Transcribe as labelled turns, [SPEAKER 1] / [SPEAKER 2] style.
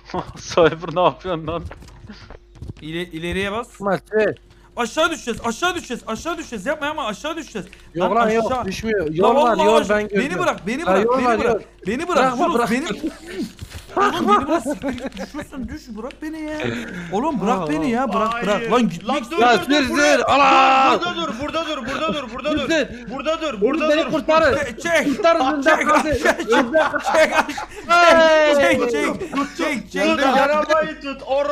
[SPEAKER 1] Cyber ne yapıyorsun lan?
[SPEAKER 2] İleriye bas.
[SPEAKER 3] Maçı.
[SPEAKER 2] Aşağı düşeceğiz, aşağı düşeceğiz, aşağı düşeceğiz. Yapma yapma, aşağı düşeceğiz.
[SPEAKER 3] Yok lan yok
[SPEAKER 2] aşağı.
[SPEAKER 3] düşmüyor.
[SPEAKER 2] Lan
[SPEAKER 3] Yol var
[SPEAKER 2] vallahi
[SPEAKER 3] yol
[SPEAKER 2] aşağı.
[SPEAKER 3] ben görüyorum.
[SPEAKER 2] Beni bırak, beni
[SPEAKER 3] Ha,
[SPEAKER 2] bırak,
[SPEAKER 3] yol
[SPEAKER 2] beni
[SPEAKER 3] var,
[SPEAKER 2] bırak.
[SPEAKER 3] yol.
[SPEAKER 2] Beni bırak,
[SPEAKER 3] Bırakma,
[SPEAKER 2] Yunus,
[SPEAKER 3] bırak.
[SPEAKER 2] beni... Oğlum beni bırak, düşüyorsun, düş, bırak beni ya. Oğlum bırak beni ya, bırak,
[SPEAKER 4] Hayır.
[SPEAKER 2] bırak. Lan gitmek
[SPEAKER 4] dur,
[SPEAKER 3] Ya
[SPEAKER 4] dur, dur,
[SPEAKER 3] sür
[SPEAKER 4] burada-
[SPEAKER 3] sür. Allah.
[SPEAKER 4] Burada dur, burada dur, burada dur, burada dur.
[SPEAKER 3] Sür.
[SPEAKER 4] Burada dur,
[SPEAKER 3] Oğlum
[SPEAKER 4] burada
[SPEAKER 3] beni
[SPEAKER 4] dur.
[SPEAKER 3] kurtarın.
[SPEAKER 2] Çek,
[SPEAKER 3] Kurtarın önden
[SPEAKER 2] çek,
[SPEAKER 3] kaldı.
[SPEAKER 2] çek,
[SPEAKER 3] Önden
[SPEAKER 2] çek, çek,
[SPEAKER 3] Hey.
[SPEAKER 2] çek, çek, çek,
[SPEAKER 4] Tut,
[SPEAKER 2] çek.
[SPEAKER 4] arabayı tut.